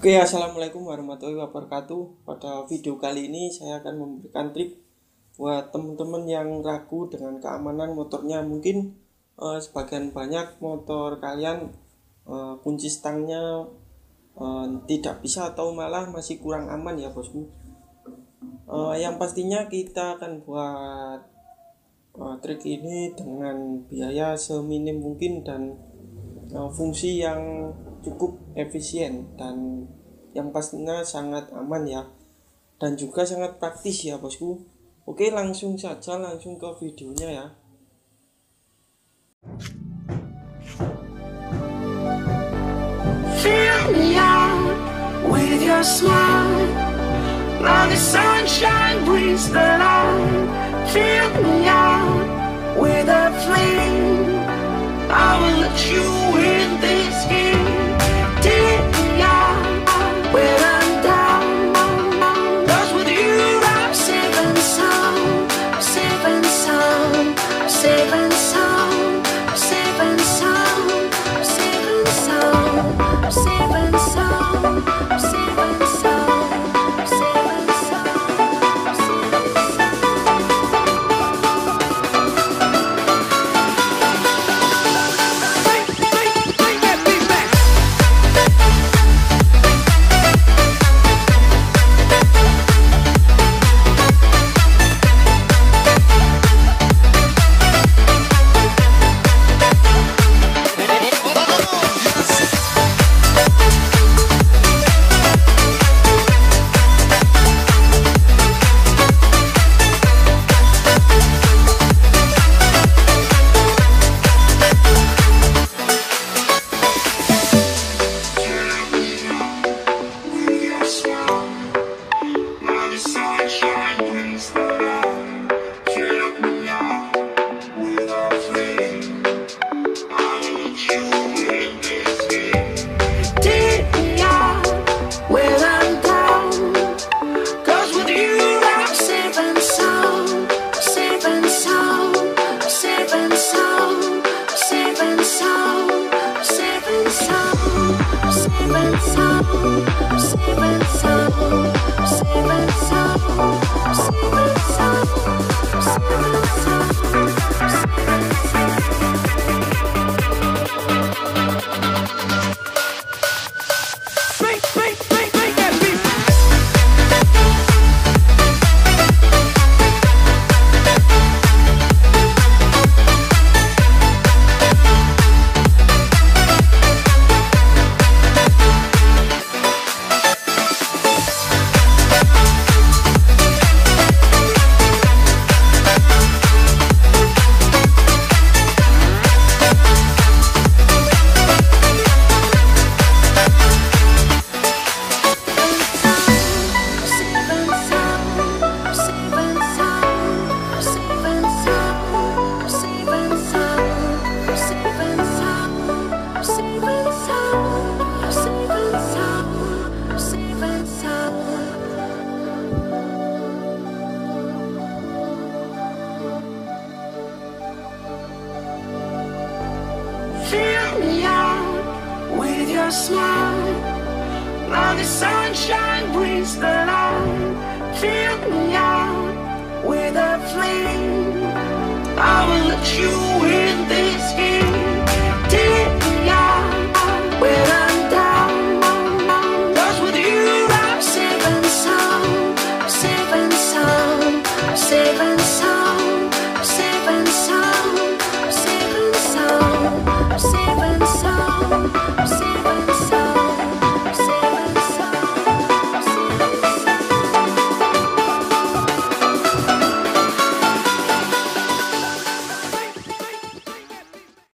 Oke, assalamualaikum warahmatullahi wabarakatuh. Pada video kali ini saya akan memberikan trik buat teman-teman yang ragu dengan keamanan motornya. Mungkin sebagian banyak motor kalian kunci stangnya tidak bisa atau malah masih kurang aman ya bosku. Yang pastinya kita akan buat trik ini dengan biaya seminim mungkin dan fungsi yang cukup efisien dan yang pastinya sangat aman ya, dan juga sangat praktis ya bosku. Oke, langsung saja langsung ke videonya ya. Fill me out with your smile. Now the sunshine brings the light. Fill me out with a flame. I will let you in this game. Take me out when I'm down. 'Cause with you I'm safe and sound. I'm safe and sound. I'm safe and sound. I'm safe and sound. I'm safe and sound. I'm safe and sound. I'm safe and sound. I'm safe and sound. I'm safe and Bring that beat back. Take me out when I'm down. 'Cause with you I'm safe and sound. I'm safe and sound. I'm safe and sound. I'm safe and sound. I'm safe and sound. I'm safe and sound. I'm safe and sound. I'm safe and sound. I'm safe and sound. I'm safe and sound. Bring that beat. Fill me out with your smile. Now the sunshine brings the light.